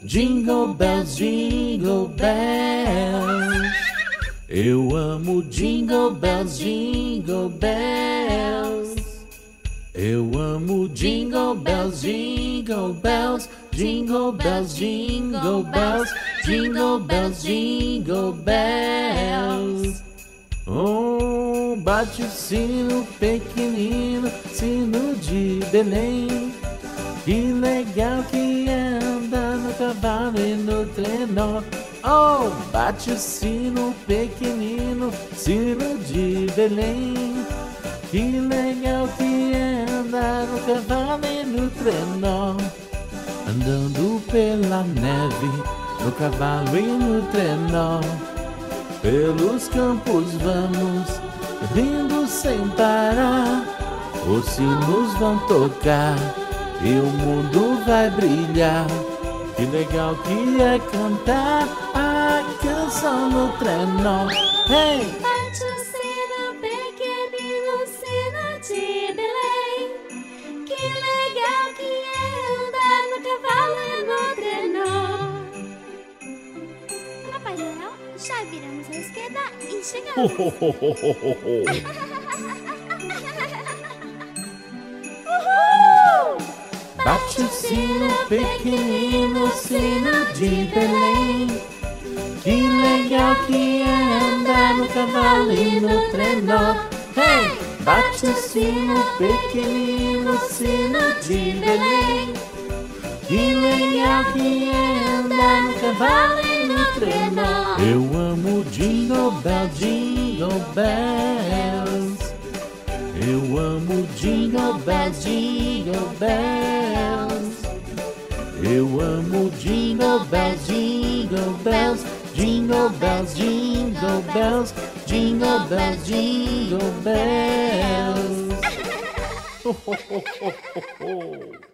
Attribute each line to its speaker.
Speaker 1: Jingle bells, jingle bells. Eu amo jingle bells, jingle bells. Eu amo jingle bells, jingle bells. Jingle bells, jingle bells. Jingle bells, jingle bells. Oh, bate o sino pequenino, sino de Belém. Que legal que é andar no cavalo e no trenó. Oh, bate o sino pequenino, sino de Belém. Que legal que é andar no cavalo e no trenó. Andando pela neve, no cavalo e no trenó. Pelos campos vamos, rindo sem parar. Os sinos vão tocar e o mundo vai brilhar. Que legal que é cantar a canção no trenó. Hey!
Speaker 2: Bate o sino pequenino, sino de Belém. Que legal que é andar no cavalo e no trenó. Papai Noel, já viramos à esquerda e chegamos. Uhul!
Speaker 1: Bate o sino pequenino, sino de Belém. Que legal que é andar no cavalo e no trenó. Hey! Bate o sino pequenino, sino de Belém. Que legal que é andar no cavalo e no trenó. Eu amo jingle bells, jingle bells. Eu amo jingle bells, jingle bells. Eu amo jingle bells, jingle bells. Jingle bells, jingle bells. Jingle bells, jingle bells.